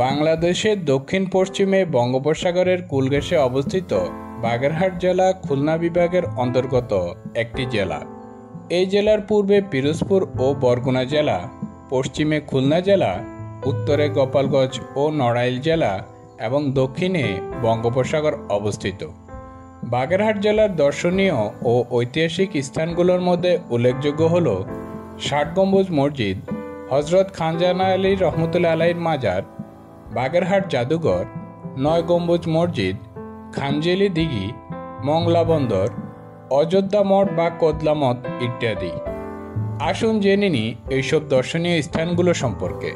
বাংলাদেশের দক্ষিণ পশ্চিমে বঙ্গোপসাগরের কূলঘেঁষে অবস্থিত বাগেরহাট জেলা খুলনা বিভাগের অন্তর্গত একটি জেলা। এই জেলার পূর্বে পিরোজপুর ও বরগুনা জেলা, পশ্চিমে খুলনা জেলা, উত্তরে গোপালগঞ্জ ও নড়াইল জেলা এবং দক্ষিণে বঙ্গোপসাগর অবস্থিত। বাগেরহাট জেলার দর্শনীয় ও ঐতিহাসিক স্থানগুলোর মধ্যে উল্লেখযোগ্য হল ৬০ গম্বুজ মসজিদ, হজরত খানজাহান আলী রহমতুল্লাহ আলাইহির মাজার, বাগেরহাট জাদুঘর, ৯ গম্বুজ মসজিদ, খানজেলি দিঘি, মংলা বন্দর, অযোধ্যা মঠ বা কোদলা মঠ ইত্যাদি। আসুন জেনে নিই এইসব দর্শনীয় স্থানগুলো সম্পর্কে।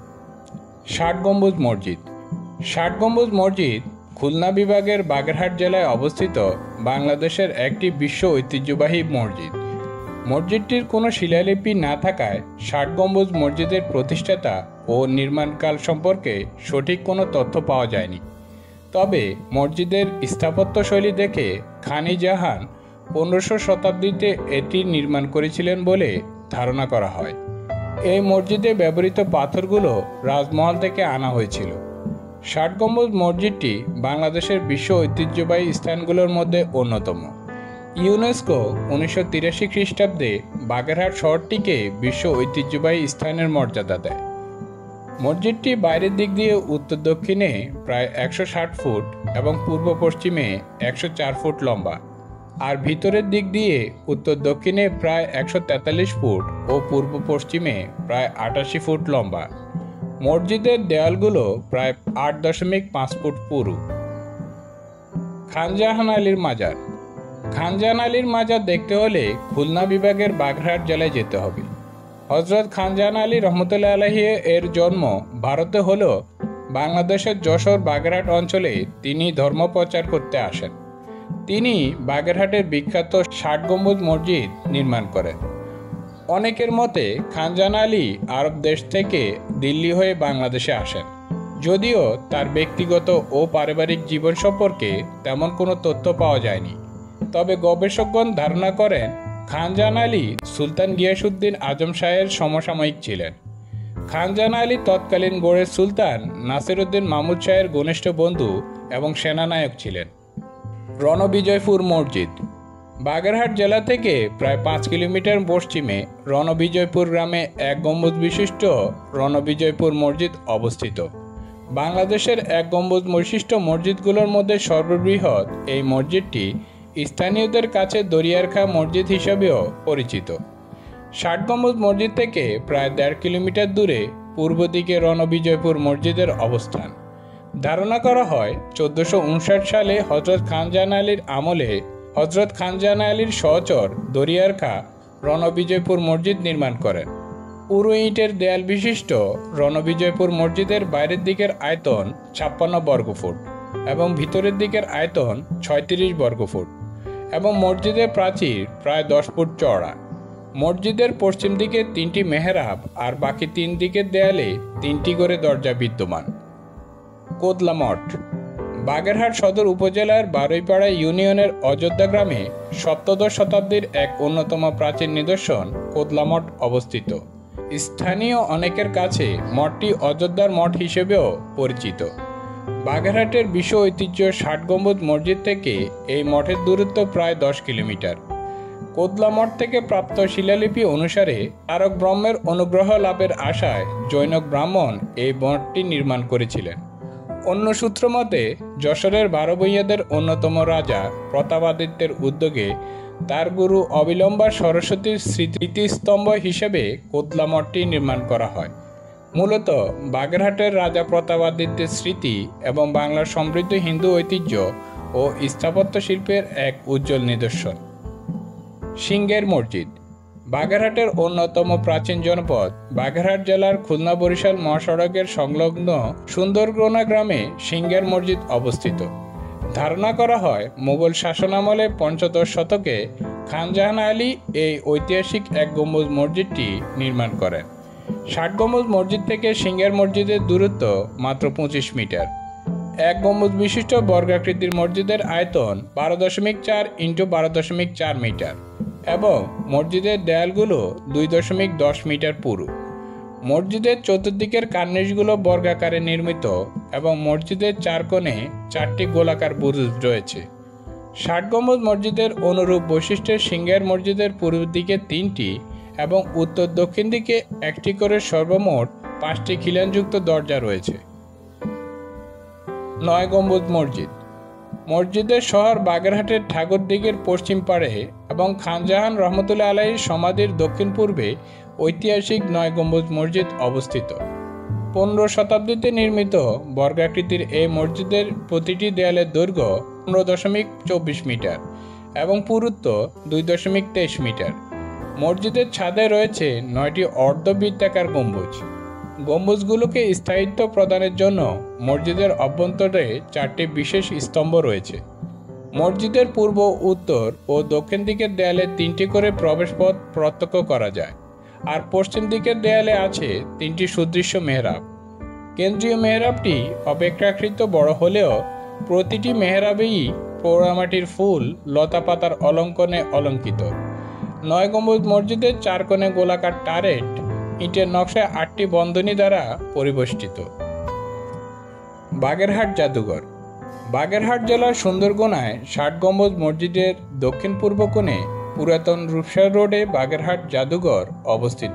৬০ গম্বুজ মসজিদ। ৬০ গম্বুজ মসজিদ খুলনা বিভাগের বাগেরহাট জেলায় অবস্থিত বাংলাদেশের একটি বিশ্ব ঐতিহ্যবাহী মসজিদ। মসজিদটির কোনো শিলালিপি না থাকায় ৬০ গম্বুজ মসজিদের প্রতিষ্ঠাতা ও নির্মাণকাল সম্পর্কে সঠিক কোনো তথ্য পাওয়া যায়নি। তবে মসজিদের স্থাপত্যশৈলী দেখে খান-ই জাহান ১৫০০ শতাব্দীতে এটি নির্মাণ করেছিলেন বলে ধারণা করা হয়। এই মসজিদে ব্যবহৃত পাথরগুলো রাজমহল থেকে আনা হয়েছিল। ৬০ গম্বুজ মসজিদটি বাংলাদেশের বিশ্ব ঐতিহ্যবাহী স্থানগুলোর মধ্যে অন্যতম। ইউনেস্কো ১৯৮৩ খ্রিস্টাব্দে বাগেরহাট শহরটিকে বিশ্ব ঐতিহ্যবাহী স্থানের মর্যাদা দেয়। মসজিদটি বাইরের দিক দিয়ে উত্তর দক্ষিণে প্রায় ১৬০ ফুট এবং পূর্ব পশ্চিমে ১০৪ ফুট লম্বা, আর ভিতরের দিক দিয়ে উত্তর দক্ষিণে প্রায় ১৪৩ ফুট ও পূর্ব পশ্চিমে প্রায় ৮৮ ফুট লম্বা। মসজিদের দেয়ালগুলো প্রায় ৮.৫ ফুট পুরু। খানজাহান আলীর মাজার। খানজাহান আলীর মাজার দেখতে হলে খুলনা বিভাগের বাগেরহাট জেলায় যেতে হবে। হজরত খানজাহান আলী রহমতুল্লাহ আলাইহি এর জন্ম ভারতে হলেও বাংলাদেশের যশোর বাগেরহাট অঞ্চলে তিনি ধর্ম প্রচার করতে আসেন। তিনি বাগেরহাটের বিখ্যাত ৬০ গম্বুজ মসজিদ নির্মাণ করেন। অনেকের মতে খানজাহান আলী আরব দেশ থেকে দিল্লি হয়ে বাংলাদেশে আসেন, যদিও তার ব্যক্তিগত ও পারিবারিক জীবন সম্পর্কে তেমন কোনো তথ্য পাওয়া যায়নি। তবে গবেষকগণ ধারণা করেন খানজাহান আলী সুলতান গিয়াসউদ্দিন আজম শাহের সমসাময়িক ছিলেন। খানজাহান আলী তৎকালীন গড়ের সুলতান নাসিরউদ্দিন মাহমুদ শাহের ঘনিষ্ঠ বন্ধু এবং সেনানায়ক ছিলেন। রণবিজয়পুর মসজিদ। বাগেরহাট জেলা থেকে প্রায় ৫ কিলোমিটার পশ্চিমে রণবিজয়পুর গ্রামে ১ গম্বুজ বিশিষ্ট রণবিজয়পুর মসজিদ অবস্থিত। বাংলাদেশের ১ গম্বুজ বিশিষ্ট মসজিদগুলোর মধ্যে সর্ববৃহৎ এই মসজিদটি স্থানীয়দের কাছে দরিয়ার খাঁ মসজিদ হিসাবেও পরিচিত। ৬০ গম্বুজ মসজিদ থেকে প্রায় ১.৫ কিলোমিটার দূরে পূর্ব দিকে রণবিজয়পুর মসজিদের অবস্থান। ধারণা করা হয় ১৪৫৯ সালে হজরত খানজাহান আলীর আমলে হজরত খানজাহান আলীর সহচর দরিয়ার খাঁ রণবিজয়পুর মসজিদ নির্মাণ করেন। পুরো ইটের দেয়াল বিশিষ্ট রণবিজয়পুর মসজিদের বাইরের দিকের আয়তন ৫৬ বর্গফুট এবং ভিতরের দিকের আয়তন ৩৬ বর্গফুট এবং মসজিদের প্রাচীর প্রায় ১০ ফুট চওড়া। মসজিদের পশ্চিম দিকে ৩টি মেহরাব আর বাকি ৩ দিকের দেয়ালে ৩টি করে দরজা বিদ্যমান। কোদলা মঠ। বাগেরহাট সদর উপজেলার বারুইপাড়া ইউনিয়নের অযোধ্যা গ্রামে সপ্তদশ শতাব্দীর এক অন্যতম প্রাচীন নিদর্শন কোদলা মঠ অবস্থিত। স্থানীয় অনেকের কাছে মঠটি অযোধ্যার মঠ হিসেবেও পরিচিত। বাগেরহাটের বিশ্ব ঐতিহ্য ৬০ গম্বুজ মসজিদ থেকে এই মঠের দূরত্ব প্রায় ১০ কিলোমিটার। কোদলা মঠ থেকে প্রাপ্ত শিলালিপি অনুসারে তারক ব্রহ্মের অনুগ্রহ লাভের আশায় জৈনক ব্রাহ্মণ এই মঠটি নির্মাণ করেছিলেন। অন্য সূত্র মতে যশোরের ১২ ভূঁইয়াদের অন্যতম রাজা প্রতাপাদিত্যের উদ্যোগে তার গুরু অবিলম্বা সরস্বতীর স্মৃতিস্তম্ভ হিসেবে কোদলা মঠটি নির্মাণ করা হয়। মূলত বাগেরহাটের রাজা প্রতাপাদিত্যের স্মৃতি এবং বাংলার সমৃদ্ধ হিন্দু ঐতিহ্য ও স্থাপত্য শিল্পের এক উজ্জ্বল নিদর্শন। সিংহের মসজিদ। বাগেরহাটের অন্যতম প্রাচীন জনপদ বাগেরহাট জেলার খুলনা বরিশাল মহাসড়কের সংলগ্ন সুন্দরগোনা গ্রামে সিংহের মসজিদ অবস্থিত। ধারণা করা হয় মুঘল শাসনামলে পঞ্চদশ শতকে খানজাহান আলী এই ঐতিহাসিক ১ গম্বুজ মসজিদটি নির্মাণ করেন। ৬০ গম্বুজ মসজিদ থেকে সিংহের মসজিদের দূরত্ব মাত্র ২৫ মিটার। ১ গম্বুজ বিশিষ্ট বর্গাকৃতির মসজিদের আয়তন ১২.৪ × ১২.৪ মিটার এবং মসজিদের দেয়ালগুলো ২.১০ মিটার পুরু। মসজিদের চতুর্দিকের কার্নিশগুলো বর্গাকারে নির্মিত এবং মসজিদের চার কোণে 4টি গোলাকার বুরুজ রয়েছে। 60 গম্বুজ মসজিদের অনুরূপ বৈশিষ্ট্যের সিংহের মসজিদের পূর্ব দিকে 3টি এবং উত্তর দক্ষিণ দিকে 1টি করে সর্বমোট 5টি খিলানযুক্ত দরজা রয়েছে। 9 গম্বুজ মসজিদ। মসজিদের শহর বাগেরহাটের ঠাকুরদিঘির পশ্চিম পাড়ে এবং খান জাহান রহমতুল্লাহ আলাইহির সমাধির দক্ষিণ পূর্বে ঐতিহাসিক 9 গম্বুজ মসজিদ অবস্থিত। 15 শতাব্দীতে নির্মিত বর্গাকৃতির এই মসজিদের প্রতিটি দেয়ালের দৈর্ঘ্য 15.24 মিটার এবং পুরুত্ব 2.23 মিটার। মসজিদের ছাদে রয়েছে 9টি অর্ধবৃত্তাকার গম্বুজ। গম্বুজগুলোকে স্থায়িত্ব প্রদানের জন্য মসজিদের অভ্যন্তরে 4টি বিশেষ স্তম্ভ রয়েছে। মসজিদের পূর্ব, উত্তর ও দক্ষিণ দিকের দেয়ালে 3টি করে প্রবেশপথ প্রত্যক্ষ করা যায়, আর পশ্চিম দিকের দেয়ালে আছে 3টি সুদৃশ্য মেহরাব। কেন্দ্রীয় মেহরাবটি অপেক্ষাকৃত বড় হলেও প্রতিটি মেহরাবেই পোড়ামাটির ফুল, লতা পাতার অলঙ্কনে অলঙ্কিত। 9 গম্বুজ মসজিদের 4 কোণে গোলাকার টারেট ইটের নকশায় 8টি বন্ধনী দ্বারা পরিবেষ্টিত। বাগেরহাট জাদুঘর। বাগেরহাট জেলার সুন্দরগোনায় 60 গম্বুজ মসজিদের দক্ষিণ পূর্ব কোণে পুরাতন রূপসা রোডে বাগেরহাট জাদুঘর অবস্থিত।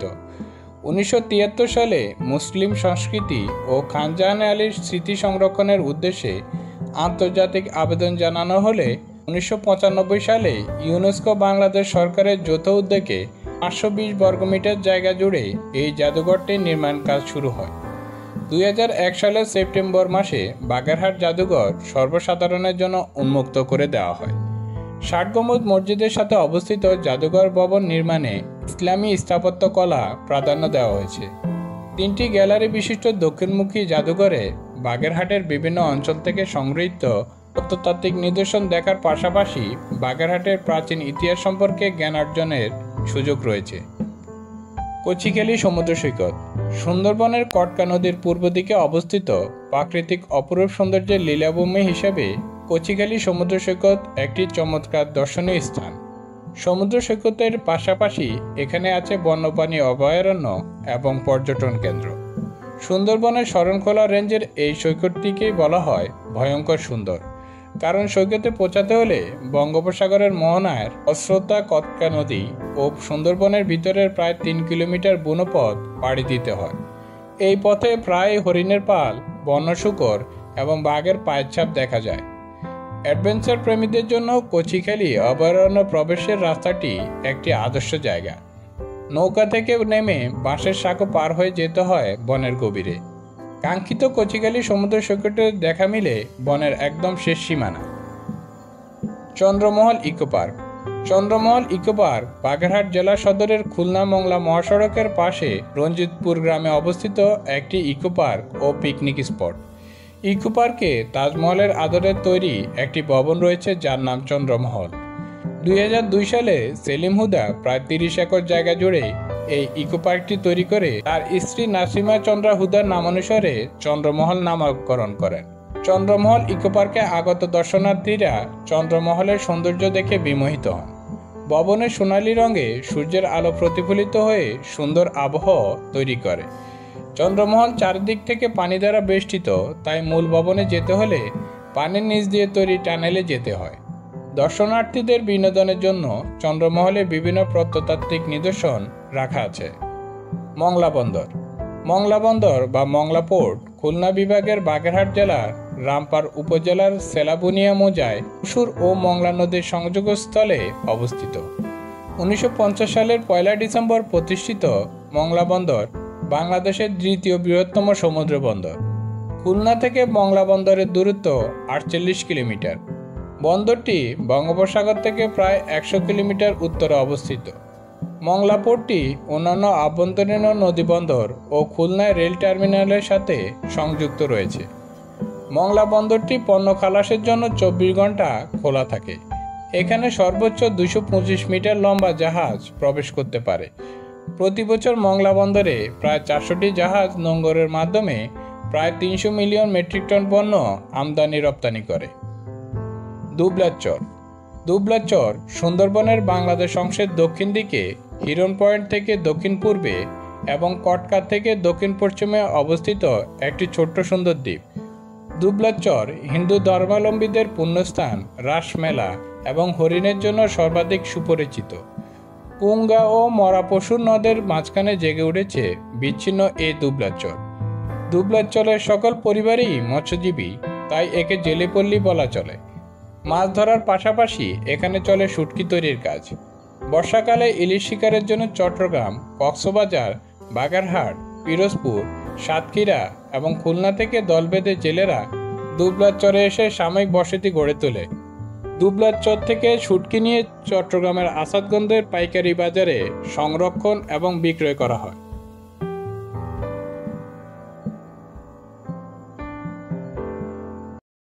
1973 সালে মুসলিম সংস্কৃতি ও খান জাহান আলীর স্মৃতি সংরক্ষণের উদ্দেশ্যে আন্তর্জাতিক আবেদন জানানো হলে 1995 সালে ইউনেস্কো বাংলাদেশ সরকারের যৌথ উদ্যোগে 520 বর্গমিটার জায়গা জুড়ে এই জাদুঘরটির নির্মাণ কাজ শুরু হয়। 2001 সালের সেপ্টেম্বর মাসে বাগেরহাট জাদুঘর সর্বসাধারণের জন্য উন্মুক্ত করে দেওয়া হয়। 60 গম্বুজ মসজিদের সাথে অবস্থিত জাদুঘর ভবন নির্মাণে ইসলামী স্থাপত্য কলা প্রাধান্য দেওয়া হয়েছে। 3টি গ্যালারি বিশিষ্ট দক্ষিণমুখী জাদুঘরে বাগেরহাটের বিভিন্ন অঞ্চল থেকে সংগৃহীত প্রত্নতাত্ত্বিক নিদর্শন দেখার পাশাপাশি বাগেরহাটের প্রাচীন ইতিহাস সম্পর্কে জ্ঞান অর্জনের সুযোগ রয়েছে। কচিখালী সমুদ্র সৈকত। সুন্দরবনের কটকা নদীর পূর্ব দিকে অবস্থিত প্রাকৃতিক অপরূপ সৌন্দর্যের লীলাভূমি হিসেবে কচিখালী সমুদ্র সৈকত একটি চমৎকার দর্শনীয় স্থান। সমুদ্র সৈকতের পাশাপাশি এখানে আছে বন্যপ্রাণী অভয়ারণ্য এবং পর্যটন কেন্দ্র। সুন্দরবনের শরণখোলা রেঞ্জের এই সৈকতটিকেই বলা হয় ভয়ঙ্কর সুন্দর, কারণ সৈকতে পৌঁছাতে হলে বঙ্গোপসাগরের মোহনার অশ্রদ্ধা কটকা নদী ও সুন্দরবনের ভিতরের প্রায় 3 কিলোমিটার বুনো পথ পাড়ি দিতে হয়। এই পথে প্রায় হরিণের পাল, বন্য শূকর এবং বাঘের পায়ের ছাপ দেখা যায়। অ্যাডভেঞ্চার প্রেমীদের জন্য কচিখালী অভয়ারণ্য প্রবেশের রাস্তাটি একটি আদর্শ জায়গা। নৌকা থেকে নেমে বাঁশের সাঁকো পার হয়ে যেতে হয় বনের গভীরে। কাঙ্ক্ষিত কচিখালী সমুদ্র সৈকতের দেখা মিলে বনের একদম শেষ সীমানা। Chandramahal eco park. Chandramahal eco park Bagerhat জেলা সদরের খুলনা মংলা মহাসড়কের পাশে রঞ্জিতপুর গ্রামে অবস্থিত একটি ইকো পার্ক ও পিকনিক স্পট। ইকো পার্কে তাজমহলের আদলে তৈরি একটি ভবন রয়েছে যার নাম চন্দ্রমহল। 2002 সালে সেলিম হুদা প্রায় 30 একর জায়গা জুড়ে এই ইকো পার্কটি তৈরি করে তার স্ত্রী নাসিমা চন্দ্রা হুদার নামানুসারে চন্দ্রমহল নামকরণ করেন। চন্দ্রমহল ইকো পার্কে আগত দর্শনার্থীরা চন্দ্রমহলের সৌন্দর্য দেখে বিমোহিত হন। ভবনের সোনালী রঙে সূর্যের আলো প্রতিফলিত হয়ে সুন্দর আবহ তৈরি করে। চন্দ্রমহল চারদিক থেকে পানি দ্বারা বেষ্টিত, তাই মূল ভবনে যেতে হলে পানির নিচ দিয়ে তৈরি টানেলে যেতে হয়। দর্শনার্থীদের বিনোদনের জন্য চন্দ্রমহলে বিভিন্ন প্রত্নতাত্ত্বিক নিদর্শন রাখা আছে। মংলা বন্দর। মংলা বন্দর বা মংলা পোর্ট খুলনা বিভাগের বাগেরহাট জেলার রামপার উপজেলার সেলাবুনিয়া মৌজায় কুসুর ও মংলা নদীর সংযোগস্থলে অবস্থিত। 1950 সালের 1 ডিসেম্বর প্রতিষ্ঠিত মংলা বন্দর বাংলাদেশের দ্বিতীয় বৃহত্তম সমুদ্র বন্দর। খুলনা থেকে মংলা বন্দরের দূরত্ব 48 কিলোমিটার। বন্দরটি বঙ্গোপসাগর থেকে প্রায় 100 কিলোমিটার উত্তরে অবস্থিত। মংলা পোর্টটি অন্যান্য আভ্যন্তরীণ নদীবন্দর ও খুলনায় রেল টার্মিনালের সাথে সংযুক্ত রয়েছে। মংলা বন্দরটি পণ্য খালাসের জন্য 24 ঘন্টা খোলা থাকে। এখানে সর্বোচ্চ 225 মিটার লম্বা জাহাজ প্রবেশ করতে পারে। প্রতি বছর মংলা বন্দরে প্রায় 400টি জাহাজ নোঙ্গরের মাধ্যমে প্রায় 300 মিলিয়ন মেট্রিক টন পণ্য আমদানি রপ্তানি করে। দুবলাচর। দুবলাচর সুন্দরবনের বাংলাদেশ অংশের দক্ষিণ দিকে হিরন পয়েন্ট থেকে দক্ষিণ পূর্বে এবং কটকা থেকে দক্ষিণ পশ্চিমে অবস্থিত একটি ছোট্ট সুন্দর দ্বীপ। দুবলাচর হিন্দু ধর্মাবলম্বীদের পুণ্যস্থান, রাসমেলা এবং হরিণের জন্য সর্বাধিক সুপরিচিত। পুঙ্গা ও মরা পশুর নদের মাঝখানে জেগে উঠেছে বিচ্ছিন্ন এই দুবলাচর। দুবলাচরের সকল পরিবারই মৎস্যজীবী, তাই একে জেলেপল্লী বলা চলে। মাছ ধরার পাশাপাশি এখানে চলে শুটকি তৈরির কাজ। বর্ষাকালে ইলিশ শিকারের জন্য চট্টগ্রাম, কক্সবাজার, বাগেরহাট, পিরোজপুর, সাতক্ষীরা এবং খুলনা থেকে দল বেঁধে জেলেরা দুবলাচরে এসে সাময়িক বসতি গড়ে তোলে। দুবলাচর থেকে শুটকি নিয়ে চট্টগ্রামের আসাদগঞ্জের পাইকারি বাজারে সংরক্ষণ এবং বিক্রয় করা হয়।